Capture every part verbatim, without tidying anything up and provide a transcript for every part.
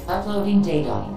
Uploading data.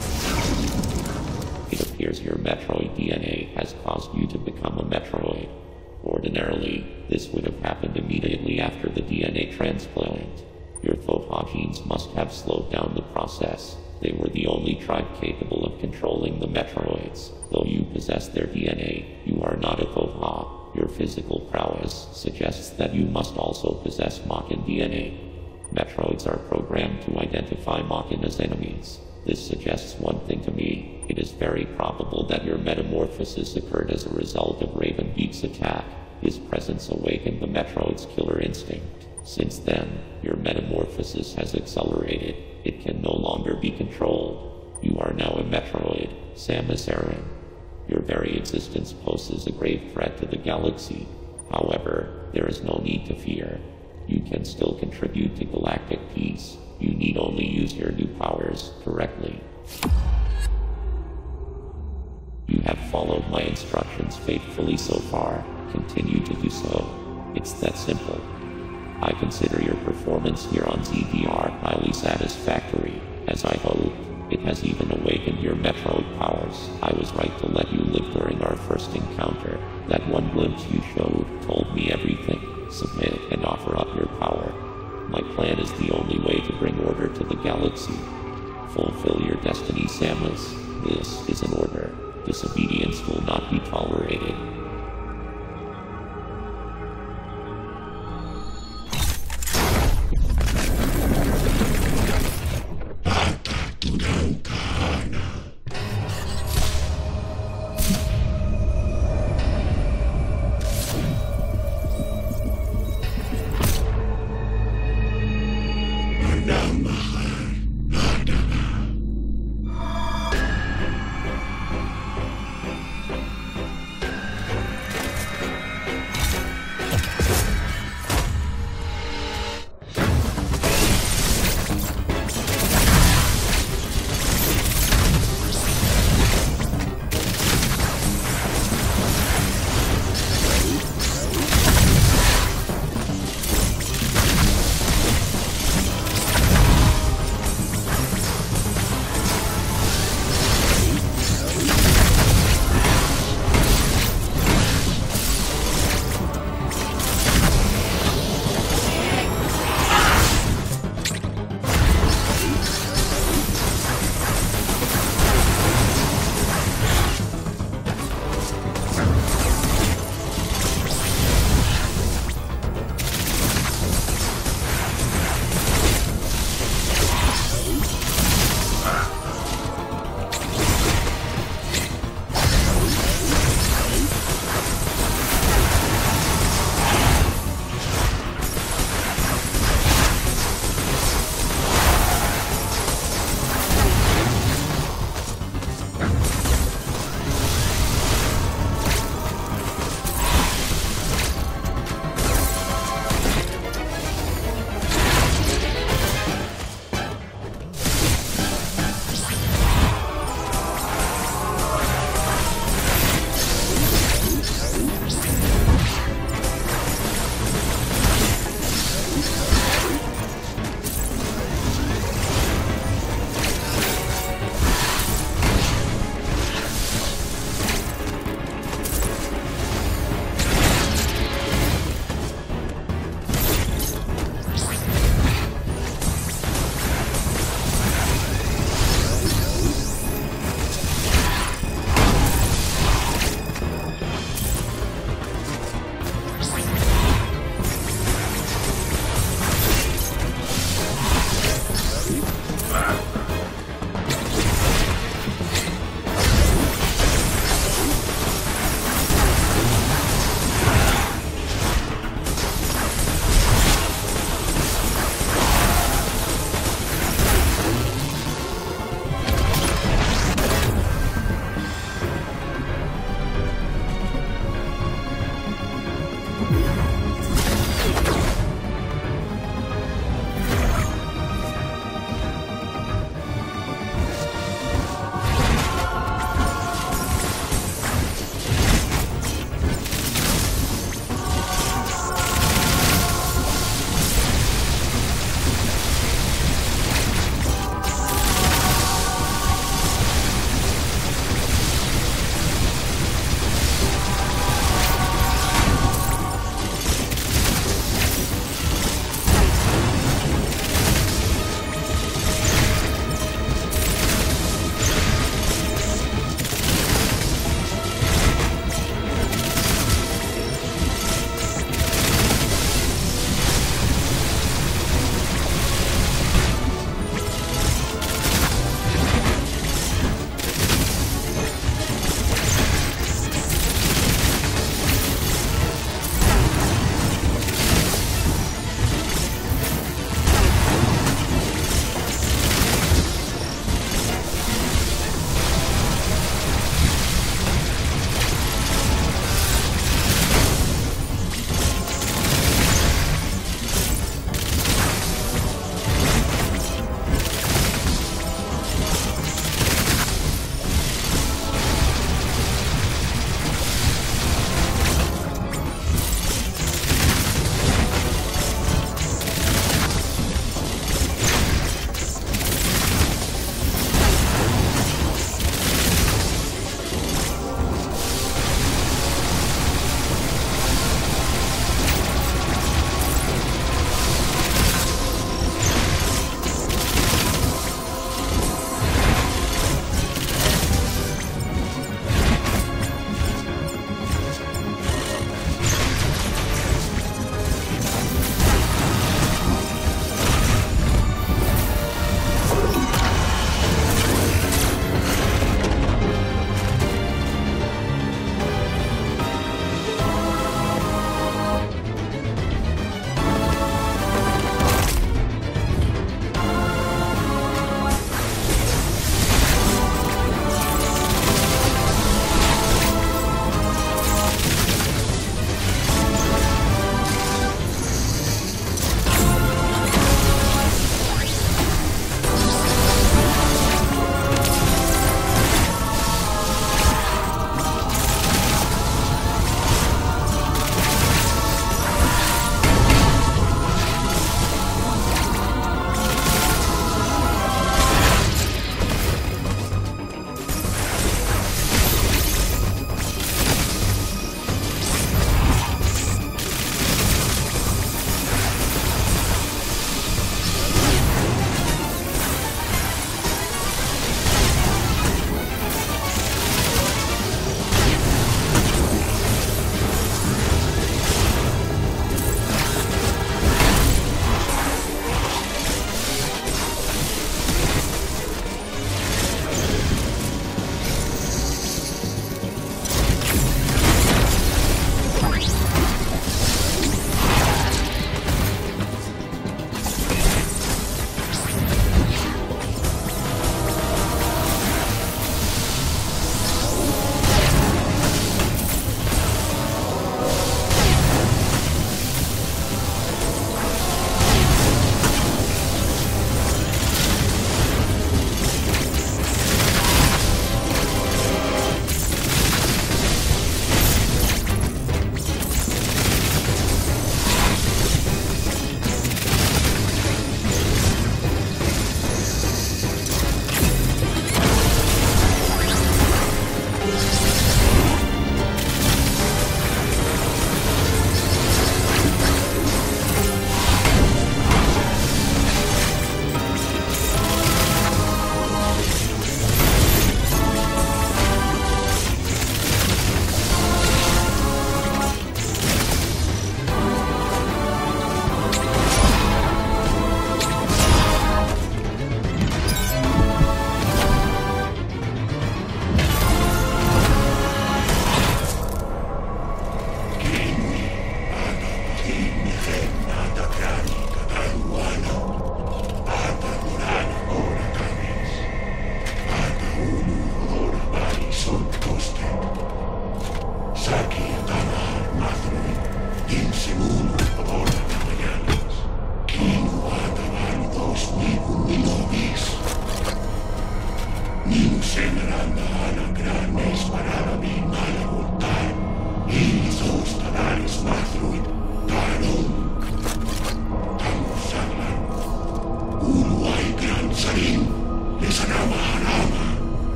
It appears your Metroid D N A has caused you to become a Metroid. Ordinarily, this would have happened immediately after the D N A transplant. Your Foha genes must have slowed down the process. They were the only tribe capable of controlling the Metroids. Though you possess their D N A, you are not a Foha. Your physical prowess suggests that you must also possess Mockin D N A. Metroids are programmed to identify Mockin as enemies. This suggests one thing to me. It is very probable that your metamorphosis occurred as a result of Ravenbeak's attack. His presence awakened the Metroid's killer instinct. Since then, your metamorphosis has accelerated. It can no longer be controlled. You are now a Metroid, Samus Aran. Your very existence poses a grave threat to the galaxy. However, there is no need to fear. You can still contribute to galactic peace. You need only use your new powers correctly. You have followed my instructions faithfully so far. Continue to do so. It's that simple. I consider your performance here on Z D R highly satisfactory. As I hoped, it has even awakened your Metroid powers. I was right to let you live during our first encounter.